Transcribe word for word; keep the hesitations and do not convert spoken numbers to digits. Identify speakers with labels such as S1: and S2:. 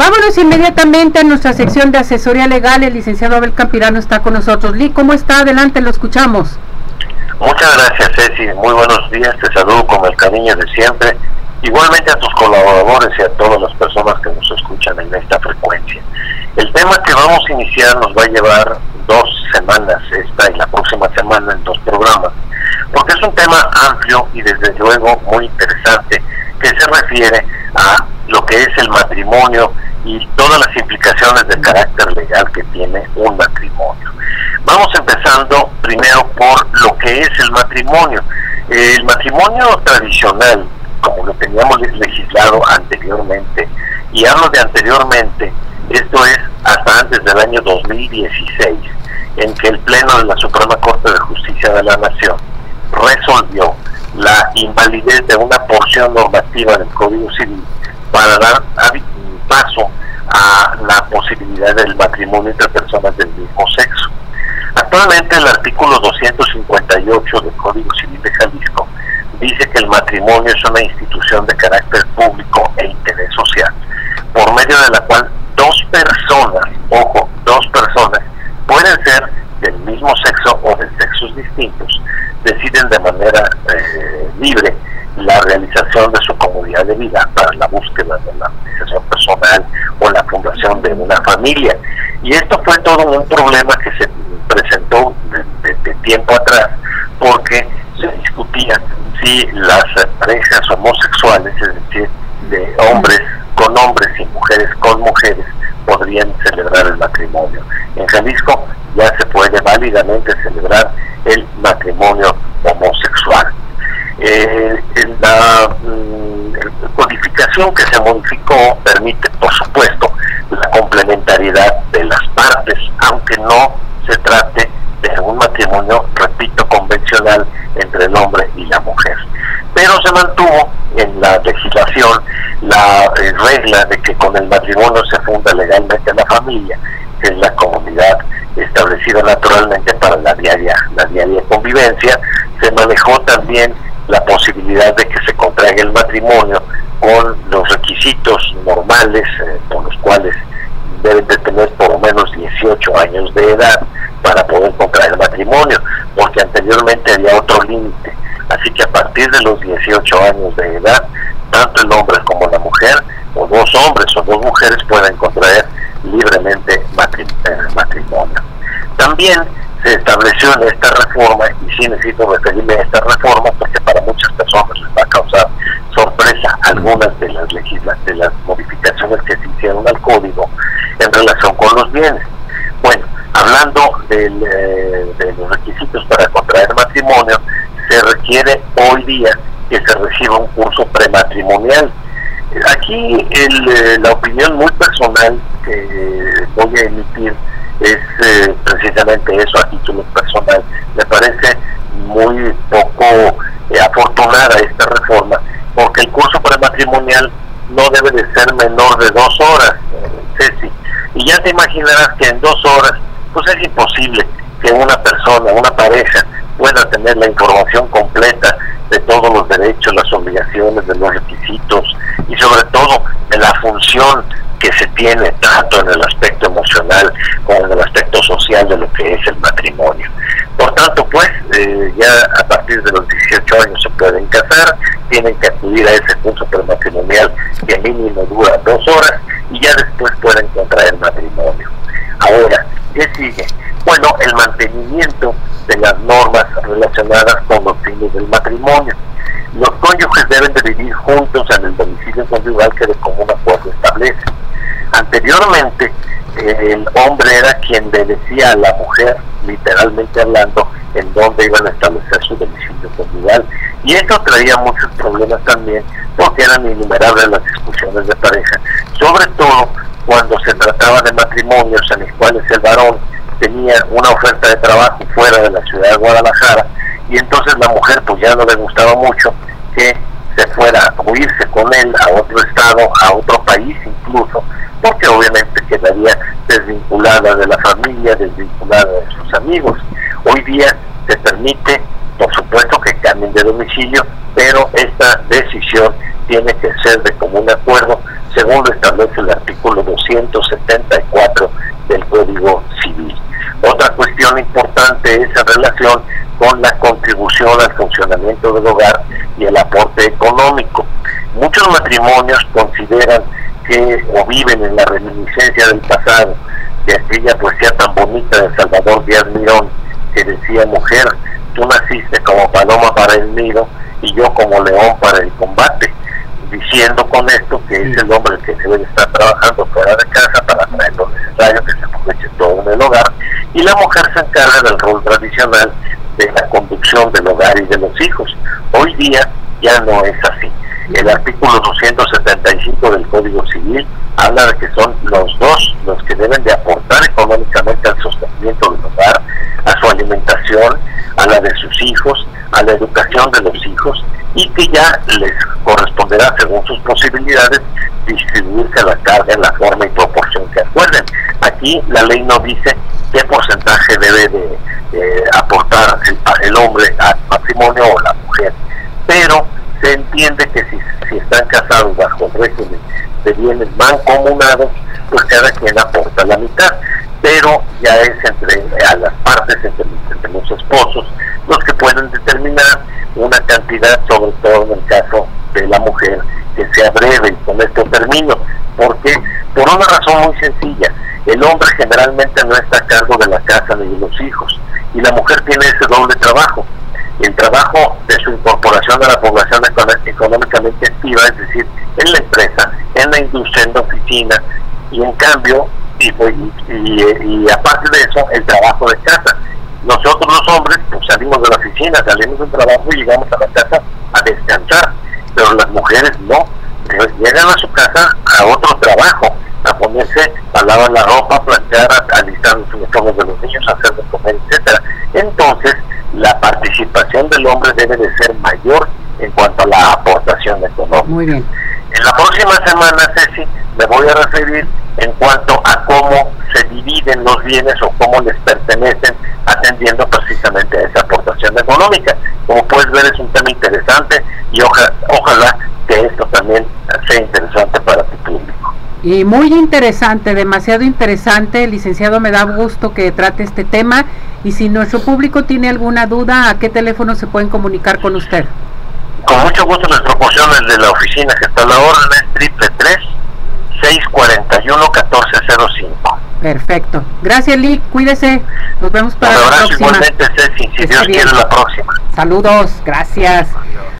S1: Vámonos inmediatamente a nuestra sección de asesoría legal. El licenciado Abel Campirano está con nosotros. Lee, ¿cómo está? Adelante, lo escuchamos.
S2: Muchas gracias, Ceci. Muy buenos días. Te saludo con el cariño de siempre. Igualmente a tus colaboradores y a todas las personas que nos escuchan en esta frecuencia. El tema que vamos a iniciar nos va a llevar dos semanas, esta y la próxima semana, en dos programas, porque es un tema amplio y desde luego muy interesante, que se refiere a lo que es el matrimonio y todas las implicaciones de carácter legal que tiene un matrimonio. Vamos empezando primero por lo que es el matrimonio. El matrimonio tradicional, como lo teníamos legislado anteriormente, y hablo de anteriormente, esto es hasta antes del año dos mil dieciséis, en que el Pleno de la Suprema Corte de Justicia de la Nación resolvió la invalidez de una porción normativa del Código Civil para dar paso a la posibilidad del matrimonio entre personas del mismo sexo. Actualmente el artículo doscientos cincuenta y ocho del Código Civil de Jalisco dice que el matrimonio es una institución de carácter público e interés social, por medio de la cual dos personas, ojo, dos personas, pueden ser del mismo sexo o de sexos distintos, deciden de manera eh, libre la realización de su comunidad de vida para la búsqueda de la realización personal o la fundación de una familia. Y esto fue todo un problema que se presentó de, de, de tiempo atrás, porque se discutía si las parejas homosexuales, es decir, de hombres con hombres y mujeres con mujeres, podrían celebrar el matrimonio. En Jalisco ya se puede válidamente celebrar el matrimonio homosexual. Eh, la mm, codificación que se modificó permite, por supuesto, la complementariedad de las partes, aunque no se trate de un matrimonio, repito, convencional entre el hombre y la mujer. Pero se mantuvo en la legislación la eh, regla de que con el matrimonio se funda legalmente la familia, que es la comunidad establecida naturalmente para la diaria, la diaria convivencia. Se manejó también la posibilidad de que se contraiga el matrimonio con los requisitos normales, eh, por los cuales deben de tener por lo menos dieciocho años de edad para poder contraer matrimonio, porque anteriormente había otro límite. Así que a partir de los dieciocho años de edad, tanto el hombre como la mujer, o dos hombres o dos mujeres, pueden contraer libremente matrimonio. También se estableció en esta reforma, y sí necesito referirme a esta reforma porque para muchas personas les va a causar sorpresa algunas de las legisla de las modificaciones que se hicieron al código en relación con los bienes. Bueno, hablando del, eh, de los requisitos para contraer matrimonio, se requiere hoy día que se reciba un curso prematrimonial. Aquí el, eh, la opinión muy personal que voy a emitir es eh, precisamente eso, a título personal. Me parece muy poco eh, afortunada esta reforma, porque el curso prematrimonial no debe de ser menor de dos horas, eh, Ceci, y ya te imaginarás que en dos horas pues es imposible que una persona, una pareja, pueda tener la información completa de todos los derechos, las obligaciones, de los requisitos y sobre todo de la función que se tiene tanto en el aspecto emocional como en el aspecto social de lo que es el matrimonio. Por tanto, pues, eh, ya a partir de los dieciocho años se pueden casar, tienen que acudir a ese curso prematrimonial que mínimo dura dos horas y ya después pueden contraer matrimonio. Ahora, ¿qué sigue? Bueno, el mantenimiento de las normas relacionadas con los fines del matrimonio. Los cónyuges deben de vivir juntos en el domicilio conyugal que de común acuerdo establece. Anteriormente, eh, el hombre era quien le decía a la mujer, literalmente hablando, en dónde iban a establecer su domicilio conyugal. Y esto traía muchos problemas también, porque eran innumerables las discusiones de pareja, sobre todo cuando se trataba de matrimonios en los cuales el varón tenía una oferta de trabajo fuera de la ciudad de Guadalajara, y entonces la mujer pues ya no le gustaba mucho que se fuera o irse con él a otro estado, a otro país incluso, porque obviamente quedaría desvinculada de la familia, desvinculada de sus amigos. Hoy día se permite, por supuesto, que cambien de domicilio, pero esta decisión tiene que ser de común acuerdo, según lo establece el artículo atención al funcionamiento del hogar y el aporte económico. Muchos matrimonios consideran que o viven en la reminiscencia del pasado, de aquella poesía tan bonita de Salvador Díaz Mirón, que decía: mujer, tú naciste como paloma para el nido y yo como león para el combate, diciendo con esto que es el hombre el que debe estar trabajando fuera de casa para traer lo necesario, que se aproveche todo en el hogar, y la mujer se encarga del rol tradicional de la conducción del hogar y de los hijos. Hoy día ya no es así. El artículo doscientos setenta y cinco del Código Civil habla de que son los dos los que deben de aportar económicamente al sostenimiento del hogar, a su alimentación, a la de sus hijos, a la educación de los hijos, y que ya les corresponderá, según sus posibilidades, distribuirse la carga en la forma y proporción que acuerden. Aquí la ley no dice qué porcentaje debe de eh, aportar el, el hombre al matrimonio o la mujer, pero se entiende que si, si están casados bajo el régimen de bienes mancomunados, pues cada quien aporta la mitad, pero ya es entre a las partes, entre, entre los esposos, los que pueden determinar una cantidad, sobre todo en el caso de la mujer, que sea breve. Y con esto termino, porque por una razón muy sencilla: el hombre generalmente no está a cargo de la casa ni de los hijos, y la mujer tiene ese doble trabajo, el trabajo de su incorporación a la población económicamente activa, es decir, en la empresa, en la industria, en la oficina, y en cambio, y, y, y, y aparte de eso, el trabajo de casa. Nosotros los hombres pues, salimos de la oficina, salimos del trabajo y llegamos a la casa a descansar, pero las mujeres no, llegan a su casa a otro trabajo, a ponerse a lavar la ropa, planchar, a alistar los uniformes de los niños, a hacer de comer, etcétera. Entonces, la participación del hombre debe de ser mayor en cuanto a la aportación económica.
S1: Muy bien.
S2: En la próxima semana, Ceci, me voy a referir en cuanto a cómo se dividen los bienes o cómo les pertenecen, atendiendo precisamente a esa aportación económica. Como puedes ver, es un tema interesante y oja, ojalá que esto también sea interesante para tu público.
S1: Y muy interesante, demasiado interesante, licenciado. Me da gusto que trate este tema, y si nuestro público tiene alguna duda, ¿a qué teléfono se pueden comunicar con usted?
S2: Con mucho gusto les proporciono el de la oficina, que está a la orden, es triple tres, seis cuatro uno, catorce cero cinco.
S1: Perfecto. Gracias, Lee. Cuídese. Nos vemos para
S2: Un
S1: la
S2: abrazo
S1: próxima.
S2: Igualmente, Ceci, si Dios quiere, la próxima.
S1: Saludos. Gracias.
S2: Adiós.